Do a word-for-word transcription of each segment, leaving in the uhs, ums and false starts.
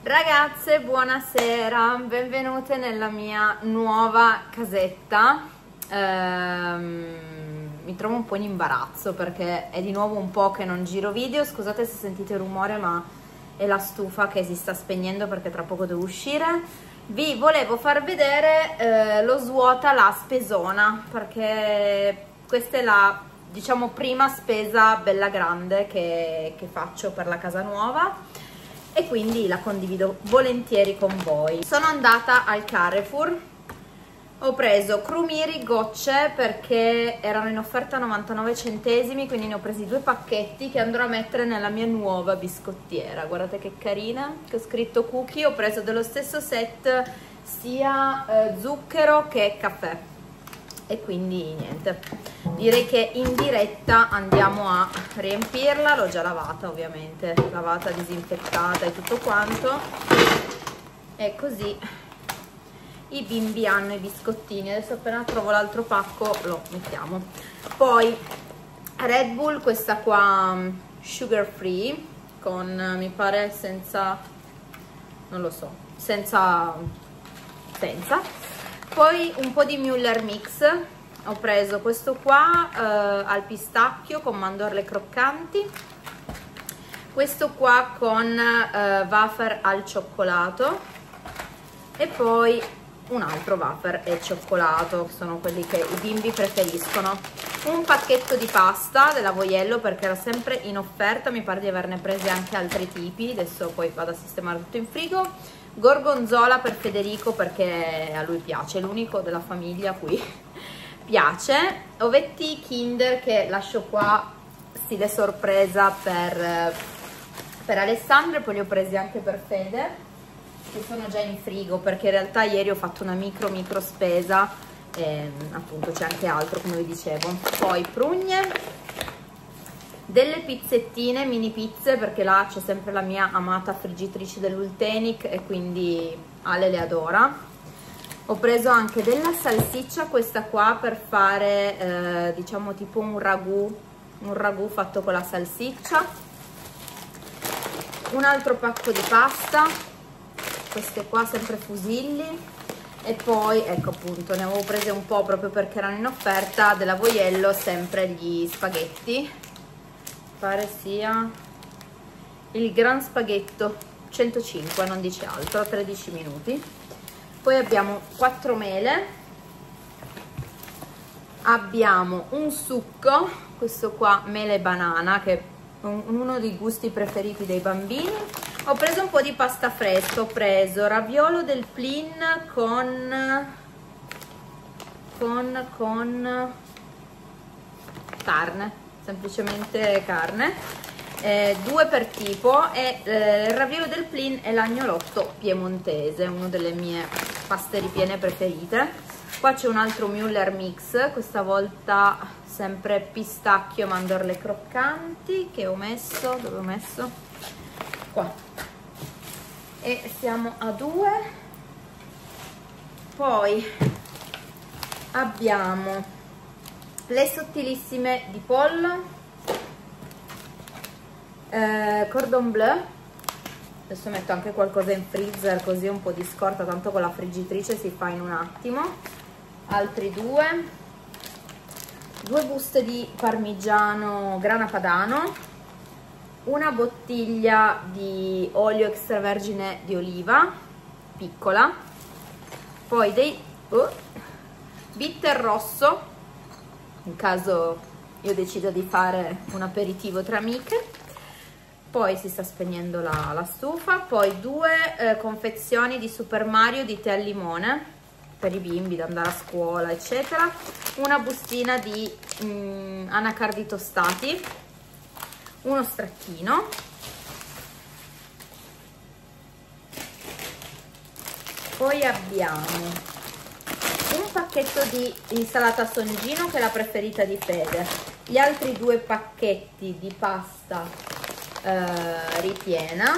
Ragazze, buonasera, benvenute nella mia nuova casetta. ehm, Mi trovo un po' in imbarazzo perché è di nuovo un po' che non giro video. Scusate se sentite rumore, ma è la stufa che si sta spegnendo perché tra poco devo uscire. Vi volevo far vedere eh, lo svuota la spesona, perché questa è la, diciamo, prima spesa bella grande che, che faccio per la casa nuova e quindi la condivido volentieri con voi. Sono andata al Carrefour, ho preso crumiri gocce perché erano in offerta a novantanove centesimi, quindi ne ho presi due pacchetti che andrò a mettere nella mia nuova biscottiera. Guardate che carina, che ho scritto cookie. Ho preso dello stesso set sia eh, zucchero che caffè e quindi niente, direi che in diretta andiamo a riempirla. L'ho già lavata, ovviamente, lavata, disinfettata e tutto quanto, e così i bimbi hanno i biscottini. Adesso appena trovo l'altro pacco lo mettiamo. Poi Red Bull, questa qua sugar free con, mi pare, senza, non lo so, senza senza poi un po' di Müller Mix. Ho preso questo qua eh, al pistacchio con mandorle croccanti, questo qua con eh, wafer al cioccolato e poi un altro wafer e cioccolato, che sono quelli che i bimbi preferiscono. Un pacchetto di pasta della Voiello perché era sempre in offerta, mi pare di averne presi anche altri tipi, adesso poi vado a sistemare tutto in frigo. Gorgonzola per Federico perché a lui piace, è l'unico della famiglia a cui piace. Ovetti Kinder che lascio qua, stile sorpresa per, per Alessandro, e poi li ho presi anche per Fede, che sono già in frigo perché in realtà ieri ho fatto una micro micro spesa e appunto c'è anche altro, come vi dicevo. Poi prugne, delle pizzettine, mini pizze, perché là c'è sempre la mia amata friggitrice dell'Ultenic e quindi Ale le adora. Ho preso anche della salsiccia, questa qua per fare eh, diciamo tipo un ragù, un ragù fatto con la salsiccia. Un altro pacco di pasta, queste qua sempre fusilli, e poi ecco appunto ne avevo prese un po' proprio perché erano in offerta della Voiello, sempre gli spaghetti, pare sia il gran spaghetto centocinque, non dice altro, tredici minuti. Poi abbiamo quattro mele, abbiamo un succo, questo qua mele e banana, che è uno dei gusti preferiti dei bambini. Ho preso un po' di pasta fresca, ho preso raviolo del Plin con con con carne, semplicemente carne, eh, due per tipo, e eh, il raviolo del Plin è l'agnolotto piemontese, una delle mie paste ripiene preferite. Qua c'è un altro Müller Mix, questa volta sempre pistacchio e mandorle croccanti, che ho messo, dove ho messo? Qua, e siamo a due. Poi abbiamo le sottilissime di pollo, eh, cordon bleu. Adesso metto anche qualcosa in freezer così un po' di scorta, tanto con la friggitrice si fa in un attimo. Altri due, due buste di parmigiano grana padano, una bottiglia di olio extravergine di oliva piccola, poi dei oh, bitter rosso in caso io decido di fare un aperitivo tra amiche. Poi si sta spegnendo la, la stufa. Poi due eh, confezioni di Super Mario di tè al limone per i bimbi da andare a scuola eccetera, una bustina di mm, anacardi tostati, uno stracchino, poi abbiamo un pacchetto di insalata Songino che è la preferita di Fede, gli altri due pacchetti di pasta eh, ripiena,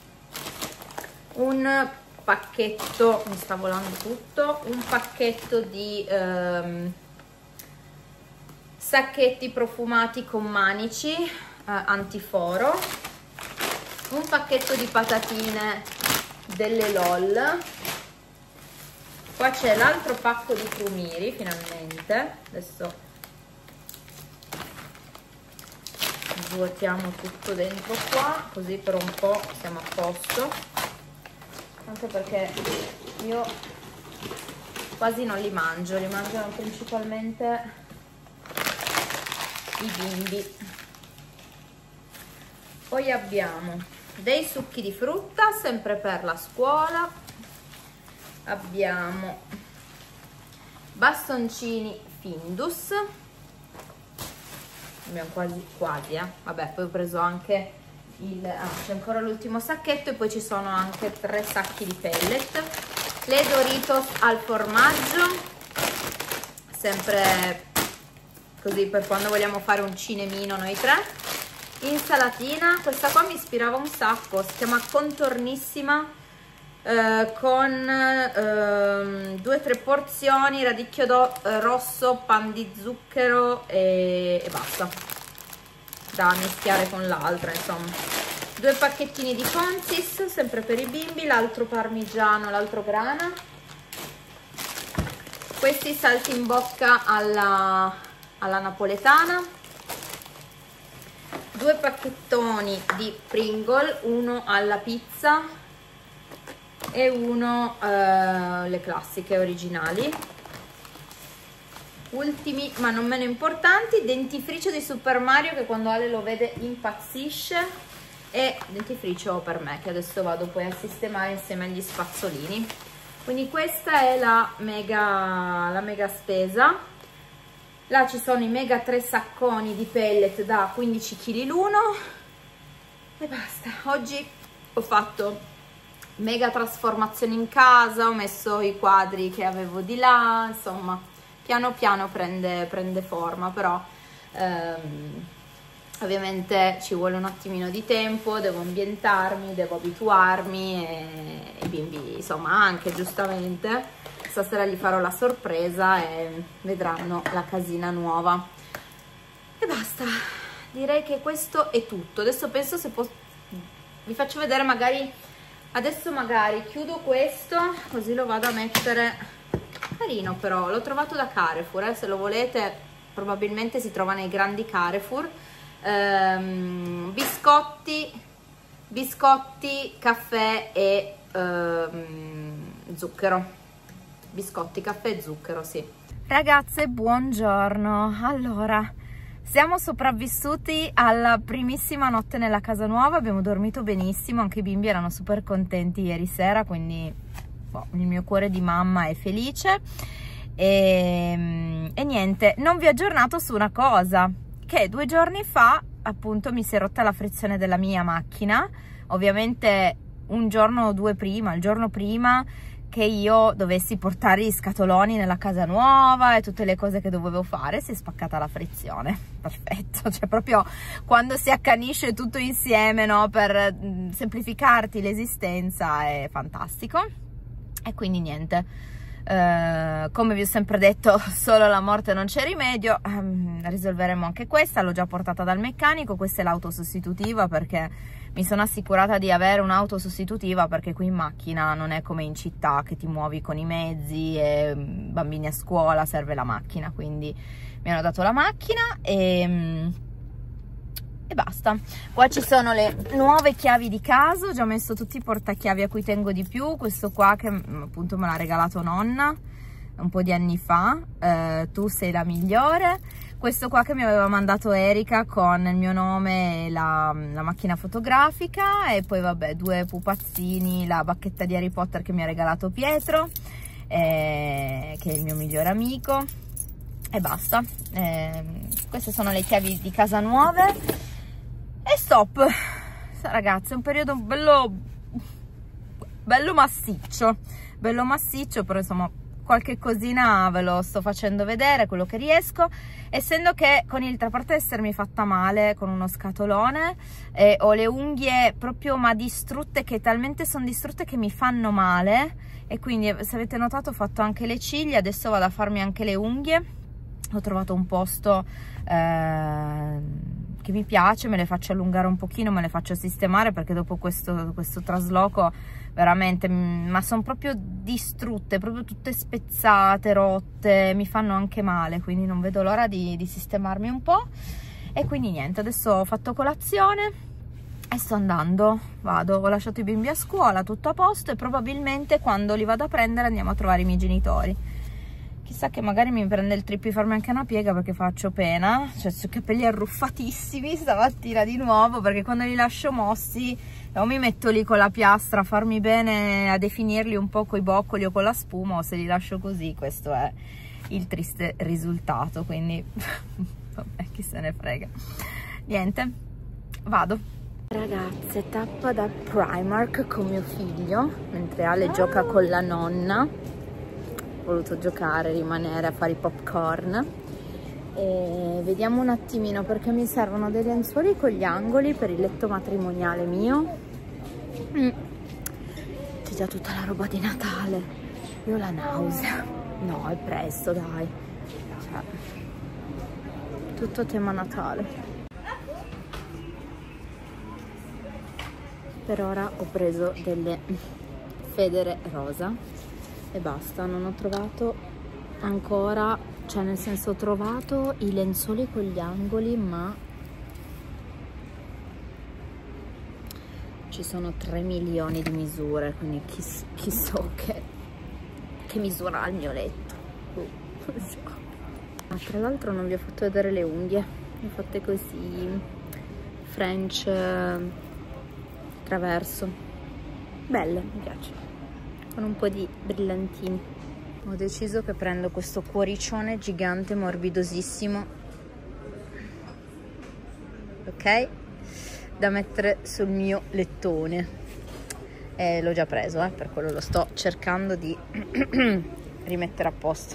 un pacchetto, mi sta volando tutto, un pacchetto di ehm, sacchetti profumati con manici eh, antiforo, un pacchetto di patatine delle LOL. Qua c'è l'altro pacco di crumiri, finalmente. Adesso svuotiamo tutto dentro qua, così per un po' siamo a posto. Anche perché io quasi non li mangio, li mangiano principalmente i bimbi. Poi abbiamo dei succhi di frutta, sempre per la scuola. Abbiamo bastoncini Findus, abbiamo quasi quasi eh. Vabbè, poi ho preso anche il ah, c'è ancora l'ultimo sacchetto, e poi ci sono anche tre sacchi di pellet. Le Doritos al formaggio, sempre così per quando vogliamo fare un cinemino noi tre. Insalatina, questa qua mi ispirava un sacco, si chiama Contornissima, eh, con eh, due o tre porzioni, radicchio do, eh, rosso, pan di zucchero e, e basta, da mischiare con l'altra, insomma. Due pacchettini di Consis, sempre per i bimbi, l'altro parmigiano, l'altro grana. Questi salti in bocca alla, alla napoletana. Due pacchettoni di Pringle, uno alla pizza e uno eh, le classiche originali. Ultimi ma non meno importanti, dentifricio di Super Mario, che quando Ale lo vede impazzisce, e dentifricio per me, che adesso vado poi a sistemare insieme agli spazzolini. Quindi questa è la mega, la mega spesa. Là ci sono i mega tre sacconi di pellet da quindici chili l'uno e basta. Oggi ho fatto mega trasformazioni in casa, ho messo i quadri che avevo di là, insomma piano piano prende, prende forma, però ehm, ovviamente ci vuole un attimino di tempo, devo ambientarmi, devo abituarmi, e i bimbi insomma anche, giustamente. Stasera gli farò la sorpresa e vedranno la casina nuova. E basta, direi che questo è tutto. Adesso penso se posso, vi faccio vedere magari, adesso magari chiudo questo, così lo vado a mettere, carino però, l'ho trovato da Carrefour, eh? Se lo volete probabilmente si trova nei grandi Carrefour. Ehm, biscotti, biscotti, caffè e ehm, zucchero. Biscotti, caffè e zucchero, sì. Ragazze, buongiorno. Allora, siamo sopravvissuti alla primissima notte nella casa nuova, abbiamo dormito benissimo, anche i bimbi erano super contenti ieri sera, quindi boh, il mio cuore di mamma è felice. E, e niente, non vi ho aggiornato su una cosa, che due giorni fa appunto mi si è rotta la frizione della mia macchina, ovviamente un giorno o due prima, il giorno prima che io dovessi portare gli scatoloni nella casa nuova e tutte le cose che dovevo fare, si è spaccata la frizione. Perfetto, cioè proprio quando si accanisce tutto insieme, no, per semplificarti l'esistenza, è fantastico. E quindi niente, eh, come vi ho sempre detto, solo la morte non c'è rimedio, um, risolveremo anche questa, l'ho già portata dal meccanico. Questa è l'auto sostitutiva, perché mi sono assicurata di avere un'auto sostitutiva, perché qui in macchina non è come in città che ti muovi con i mezzi e bambini a scuola, serve la macchina, quindi mi hanno dato la macchina e, e basta. Qua ci sono le nuove chiavi di casa, ho già messo tutti i portachiavi a cui tengo di più, questo qua che appunto me l'ha regalato nonna un po' di anni fa, eh, tu sei la migliore. Questo qua che mi aveva mandato Erika con il mio nome e la, la macchina fotografica, e poi vabbè due pupazzini, la bacchetta di Harry Potter che mi ha regalato Pietro, eh, che è il mio migliore amico, e basta. Eh, queste sono le chiavi di casa nuove e stop. Ragazzi, è un periodo bello bello massiccio, bello massiccio, però insomma qualche cosina ve lo sto facendo vedere, quello che riesco, essendo che con il, a parte essermi fatta male con uno scatolone, eh, ho le unghie proprio ma distrutte, che talmente sono distrutte che mi fanno male, e quindi se avete notato ho fatto anche le ciglia, adesso vado a farmi anche le unghie. Ho trovato un posto eh, che mi piace, me le faccio allungare un pochino, me le faccio sistemare, perché dopo questo, questo trasloco veramente, ma sono proprio distrutte, proprio tutte spezzate, rotte, mi fanno anche male, quindi non vedo l'ora di, di sistemarmi un po'. E quindi niente, adesso ho fatto colazione e sto andando, vado, ho lasciato i bimbi a scuola, tutto a posto, e probabilmente quando li vado a prendere andiamo a trovare i miei genitori. Chissà che magari mi prende il trip di farmi anche una piega, perché faccio pena, cioè sui capelli arruffatissimi stamattina di nuovo, perché quando li lascio mossi o mi metto lì con la piastra a farmi bene, a definirli un po' coi boccoli o con la spuma, o se li lascio così, questo è il triste risultato, quindi vabbè, chi se ne frega. Niente, vado. Ragazze, tappa da Primark con mio figlio, mentre Ale gioca con la nonna. Ho voluto giocare, rimanere a fare i popcorn. E vediamo un attimino, perché mi servono dei lenzuoli con gli angoli per il letto matrimoniale mio. Mm. C'è già tutta la roba di Natale. Io ho la nausea. No, è presto, dai. Cioè, tutto tema Natale. Per ora ho preso delle federe rosa e basta. Non ho trovato ancora, cioè nel senso ho trovato i lenzuoli con gli angoli, ma ci sono tre milioni di misure, quindi chi, chi so che, che misura ha il mio letto. Uh, non so. Ah, tra l'altro non vi ho fatto vedere le unghie, le ho fatte così, French eh, traverso, belle, mi piace, con un po' di brillantini. Ho deciso che prendo questo cuoricione gigante morbidosissimo, ok, da mettere sul mio lettone, e l'ho già preso, eh, per quello lo sto cercando di rimettere a posto.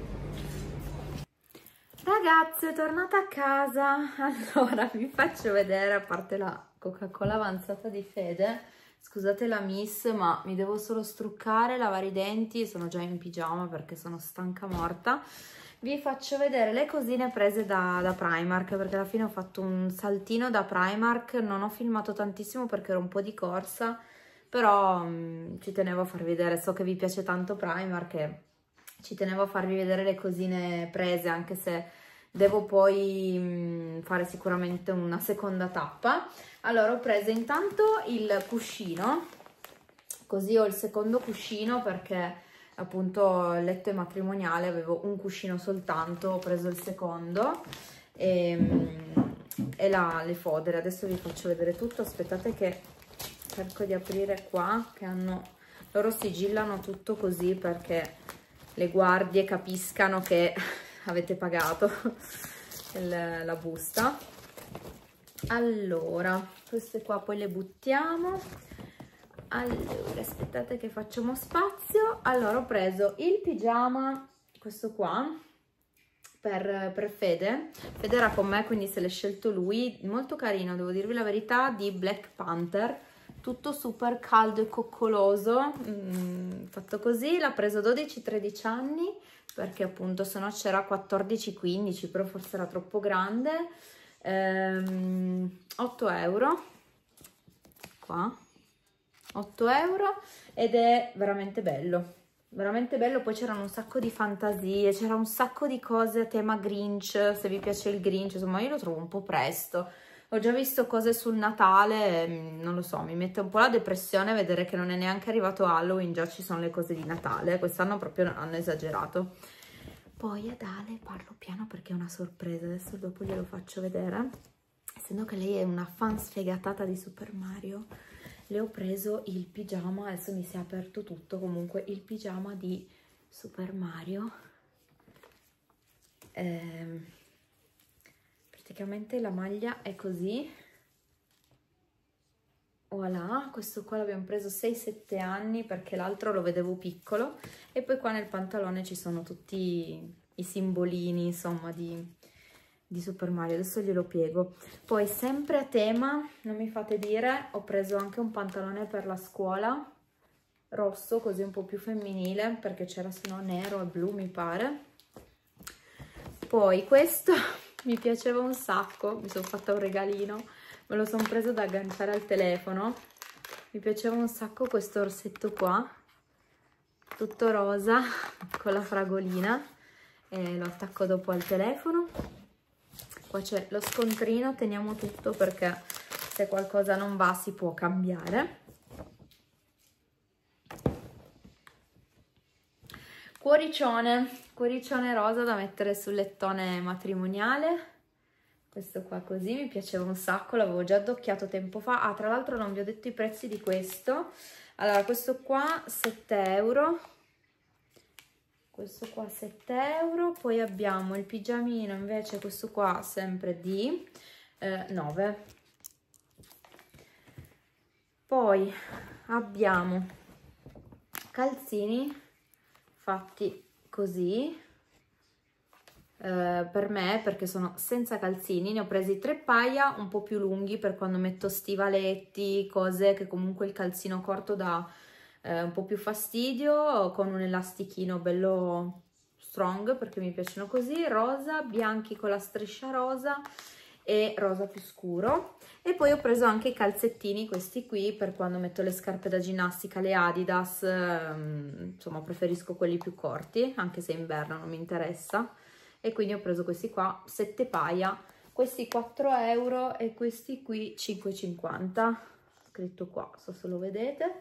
Ragazze, tornata a casa. Allora vi faccio vedere, a parte la Coca-Cola avanzata di Fede, scusate la miss, ma mi devo solo struccare, lavare i denti, sono già in pigiama perché sono stanca morta. Vi faccio vedere le cosine prese da, da Primark, perché alla fine ho fatto un saltino da Primark, non ho filmato tantissimo perché ero un po' di corsa, però mh, ci tenevo a farvi vedere, so che vi piace tanto Primark e ci tenevo a farvi vedere le cosine prese, anche se devo poi mh, fare sicuramente una seconda tappa. Allora ho preso intanto il cuscino, così ho il secondo cuscino, perché appunto il letto è matrimoniale, avevo un cuscino soltanto, ho preso il secondo, e, e la, le fodere. Adesso vi faccio vedere tutto, aspettate che cerco di aprire qua, che hanno, loro sigillano tutto così perché le guardie capiscano che avete pagato il, la busta. Allora, queste qua poi le buttiamo. Allora, aspettate che facciamo spazio. Allora, ho preso il pigiama, questo qua, per, per Fede. Fede era con me, quindi se l'è scelto lui. Molto carino, devo dirvi la verità, di Black Panther. Tutto super caldo e coccoloso, mm, fatto così. L'ha preso dodici tredici anni, perché appunto se no c'era quattordici quindici, però forse era troppo grande. Ehm, otto euro. Qua. otto euro, ed è veramente bello, veramente bello. Poi c'erano un sacco di fantasie, c'era un sacco di cose a tema Grinch, se vi piace il Grinch, insomma io lo trovo un po' presto. Ho già visto cose sul Natale, non lo so, mi mette un po' la depressione vedere che non è neanche arrivato Halloween, già ci sono le cose di Natale. Quest'anno proprio hanno esagerato. Poi ad Ale parlo piano perché è una sorpresa, adesso dopo glielo faccio vedere. Essendo che lei è una fan sfegatata di Super Mario, le ho preso il pigiama, adesso mi si è aperto tutto, comunque il pigiama di Super Mario. Ehm, praticamente la maglia è così, voilà, questo qua l'abbiamo preso sei sette anni perché l'altro lo vedevo piccolo, e poi qua nel pantalone ci sono tutti i simbolini, insomma, di... di Super Mario. Adesso glielo piego. Poi sempre a tema, non mi fate dire, ho preso anche un pantalone per la scuola rosso, così un po' più femminile, perché c'era sennò nero e blu mi pare. Poi questo mi piaceva un sacco, mi sono fatta un regalino, me lo sono preso da agganciare al telefono, mi piaceva un sacco questo orsetto qua, tutto rosa con la fragolina, e lo attacco dopo al telefono. Qua c'è lo scontrino, teniamo tutto perché se qualcosa non va si può cambiare. Cuoricione, cuoricione rosa da mettere sul lettone matrimoniale. Questo qua così, mi piaceva un sacco, l'avevo già addocchiato tempo fa. Ah, tra l'altro non vi ho detto i prezzi di questo. Allora, questo qua sette euro, questo qua sette euro, poi abbiamo il pigiamino invece, questo qua sempre di eh, nove. Poi abbiamo calzini fatti così. Uh, per me, perché sono senza calzini, ne ho presi tre paia un po' più lunghi per quando metto stivaletti, cose che comunque il calzino corto dà uh, un po' più fastidio, con un elastichino bello strong perché mi piacciono così, rosa, bianchi con la striscia rosa e rosa più scuro. E poi ho preso anche i calzettini, questi qui, per quando metto le scarpe da ginnastica, le Adidas, um, insomma preferisco quelli più corti, anche se inverno non mi interessa. E quindi ho preso questi qua, sette paia, questi quattro euro e questi qui cinque e cinquanta, scritto qua, so se lo vedete.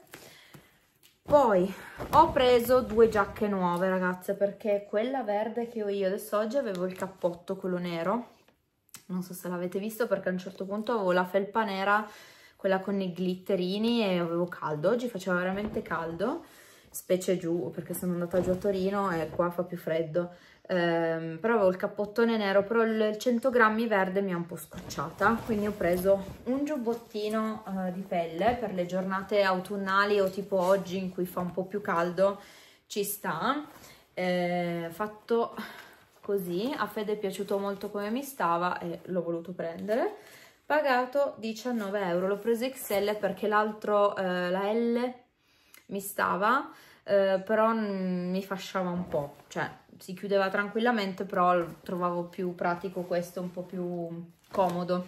Poi ho preso due giacche nuove, ragazze, perché quella verde che ho io adesso, oggi avevo il cappotto, quello nero, non so se l'avete visto perché a un certo punto avevo la felpa nera, quella con i glitterini, e avevo caldo, oggi faceva veramente caldo, specie giù, perché sono andata giù a Torino e qua fa più freddo. Um, però avevo il cappottone nero, però il cento grammi verde mi ha un po' scocciata, quindi ho preso un giubbottino uh, di pelle per le giornate autunnali o tipo oggi in cui fa un po' più caldo, ci sta, eh, fatto così. A Fede è piaciuto molto come mi stava e l'ho voluto prendere. Pagato diciannove euro, l'ho preso X L perché l'altro, eh, la L, mi stava, eh, però mi fasciava un po', cioè si chiudeva tranquillamente, però trovavo più pratico questo, un po' più comodo.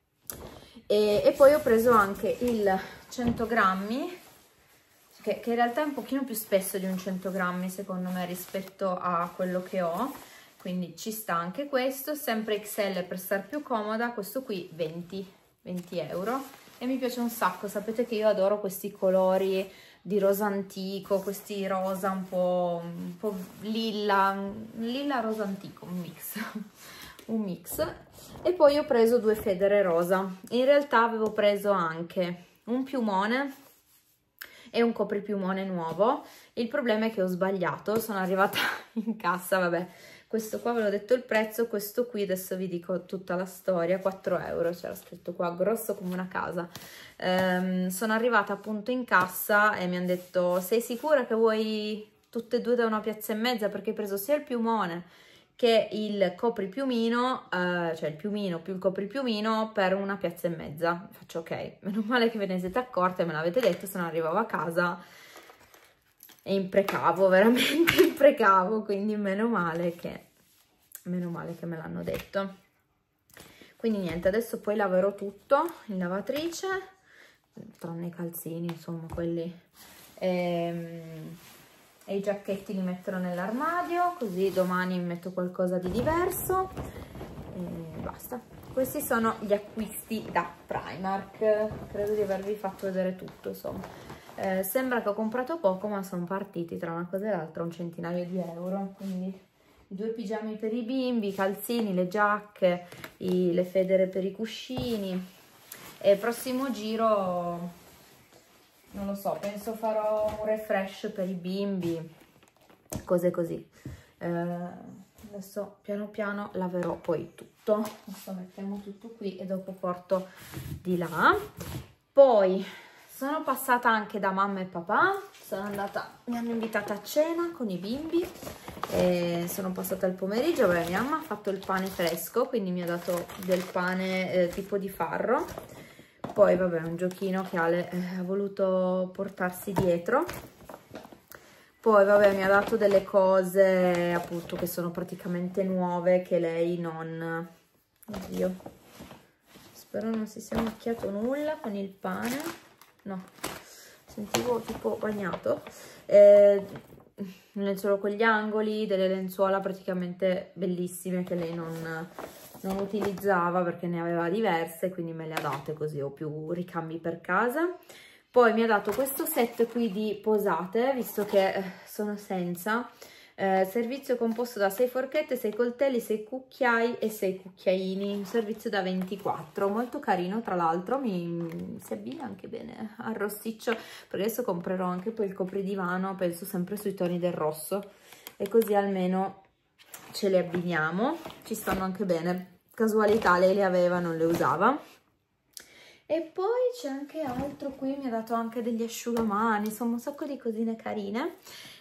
E, e poi ho preso anche il cento grammi, che, che in realtà è un pochino più spesso di un cento grammi secondo me rispetto a quello che ho, quindi ci sta anche questo, sempre X L per star più comoda. Questo qui venti euro e mi piace un sacco. Sapete che io adoro questi colori di rosa antico, questi rosa un po', un po' lilla, lilla rosa antico, un mix, un mix. E poi ho preso due federe rosa. In realtà avevo preso anche un piumone e un copripiumone nuovo. Il problema è che ho sbagliato, sono arrivata in cassa, vabbè, questo qua ve l'ho detto il prezzo, questo qui adesso vi dico tutta la storia, quattro euro, c'era scritto qua, grosso come una casa. Um, sono arrivata appunto in cassa e mi hanno detto: sei sicura che vuoi tutte e due da una piazza e mezza, perché hai preso sia il piumone che il copripiumino, uh, cioè il piumino più il copripiumino per una piazza e mezza. Faccio ok, meno male che ve ne siete accorte e me l'avete detto, se no arrivavo a casa e imprecavo, veramente imprecavo, quindi meno male che, meno male che me l'hanno detto. Quindi niente, adesso poi laverò tutto in lavatrice, tranne i calzini, insomma, quelli, e, e i giacchetti li metterò nell'armadio, così domani metto qualcosa di diverso e basta. Questi sono gli acquisti da Primark, credo di avervi fatto vedere tutto, insomma. Eh, sembra che ho comprato poco, ma sono partiti tra una cosa e l'altra un centinaio di euro, quindi i due pigiami per i bimbi, i calzini, le giacche, i, le federe per i cuscini. E il prossimo giro non lo so, penso farò un refresh per i bimbi, cose così. Eh, adesso piano piano laverò poi tutto, adesso mettiamo tutto qui e dopo porto di là. Poi sono passata anche da mamma e papà, sono andata, mi hanno invitata a cena con i bimbi e sono passata il pomeriggio. Beh, mia mamma ha fatto il pane fresco, quindi mi ha dato del pane eh, tipo di farro. Poi vabbè, un giochino che Ale eh, ha voluto portarsi dietro. Poi vabbè, mi ha dato delle cose appunto che sono praticamente nuove, che lei non... Oddio, spero non si sia macchiato nulla con il pane. No, sentivo tipo bagnato, eh, un lenzuolo con gli angoli, delle lenzuola praticamente bellissime che lei non, non utilizzava perché ne aveva diverse, quindi me le ha date così ho più ricambi per casa. Poi mi ha dato questo set qui di posate, visto che eh, sono senza. Eh, servizio composto da sei forchette, sei coltelli, sei cucchiai e sei cucchiaini, un servizio da ventiquattro, molto carino tra l'altro, mi, mi si abbina anche bene al rossiccio, perché adesso comprerò anche poi il copridivano, penso sempre sui toni del rosso, e così almeno ce le abbiniamo, ci stanno anche bene, casualità lei le aveva, non le usava. E poi c'è anche altro qui, mi ha dato anche degli asciugamani, insomma un sacco di cosine carine,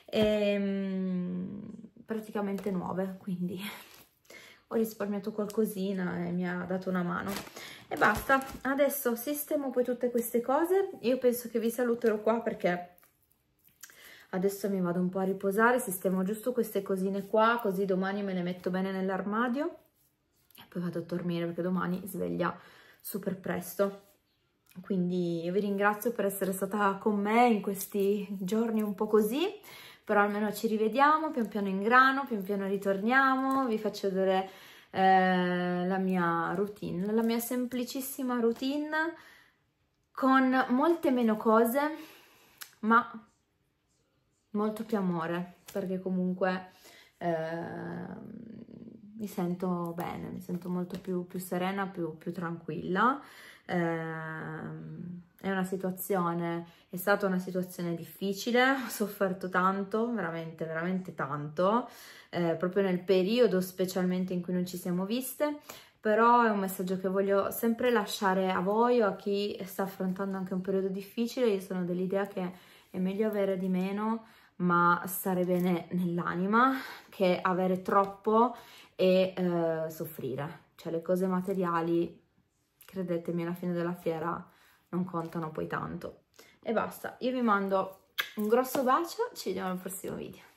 e, praticamente nuove, quindi ho risparmiato qualcosina e mi ha dato una mano. E basta, adesso sistemo poi tutte queste cose, io penso che vi saluterò qua perché adesso mi vado un po' a riposare, sistemo giusto queste cosine qua, così domani me le metto bene nell'armadio e poi vado a dormire perché domani sveglia super presto. Quindi io vi ringrazio per essere stata con me in questi giorni un po' così, però almeno ci rivediamo, pian piano in grano, pian piano ritorniamo, vi faccio vedere eh, la mia routine, la mia semplicissima routine con molte meno cose, ma molto più amore, perché comunque eh, mi sento bene, mi sento molto più, più serena, più, più tranquilla. Eh, è una situazione, è stata una situazione difficile, ho sofferto tanto, veramente, veramente tanto, eh, proprio nel periodo specialmente in cui non ci siamo viste, però è un messaggio che voglio sempre lasciare a voi o a chi sta affrontando anche un periodo difficile. Io sono dell'idea che è meglio avere di meno, ma stare bene nell'anima, che avere troppo e eh, soffrire. Cioè le cose materiali, credetemi, alla fine della fiera non contano poi tanto. E basta, io vi mando un grosso bacio, ci vediamo al prossimo video.